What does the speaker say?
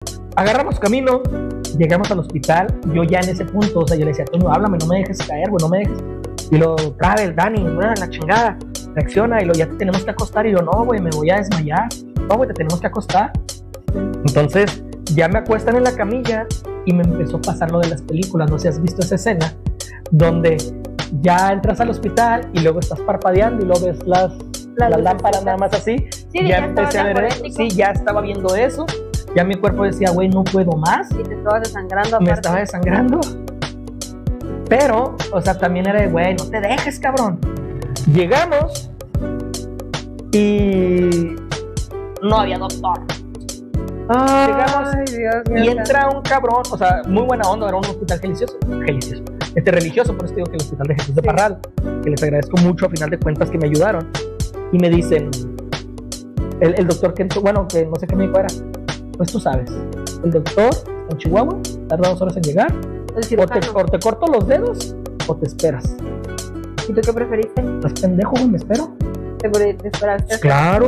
Agarramos camino, llegamos al hospital. Yo ya en ese punto, o sea, yo le decía, Toño, háblame, no me dejes caer, güey, no me dejes. Y lo trae, Dani, la chingada, reacciona. Y lo ya te tenemos que acostar. Y yo, no, güey, me voy a desmayar. No, güey, te tenemos que acostar. Entonces, ya me acuestan en la camilla y me empezó a pasar lo de las películas. No sé si has visto esa escena donde ya entras al hospital y luego estás parpadeando y luego ves las lámparas nada más así. Sí, ya empecé a ver eso. Sí, ya estaba viendo eso. Ya mi cuerpo decía, güey, no puedo más. Y te estabas desangrando. Me estaba desangrando. Pero, o sea, también era de, güey, no te dejes, cabrón. Llegamos y no había doctor. Llegamos Dios mío, y entra un cabrón, o sea, muy buena onda, era un hospital religioso, religioso, por eso digo que el hospital de Jesús de Parral, que les agradezco mucho a final de cuentas que me ayudaron, y me dicen, el doctor que no sé qué médico era, pues tú sabes, el doctor en Chihuahua tarda 2 horas en llegar, o te corto los dedos o te esperas. ¿Y tú qué preferiste? ¿Estás pendejo, güey? ¿Me espero? ¿Te esperaste? Claro.